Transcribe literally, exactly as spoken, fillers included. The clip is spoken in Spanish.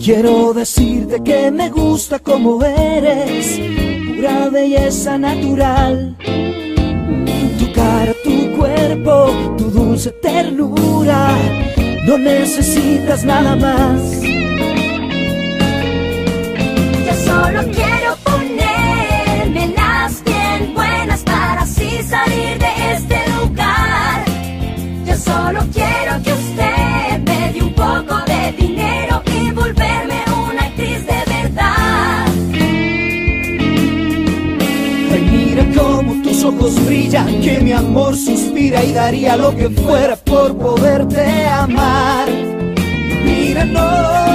Quiero decirte que me gusta como eres, pura belleza natural. Tu cara, tu cuerpo, tu dulce ternura, no necesitas nada más. Yo solo quiero ponerme las bien buenas para así salir de este lugar. Yo solo quiero que usted me dé un poco de dinero y volverme una actriz de verdad. Ay, mira cómo tus ojos brillan, que mi amor suspira y daría lo que fuera por poderte amar. Mira, no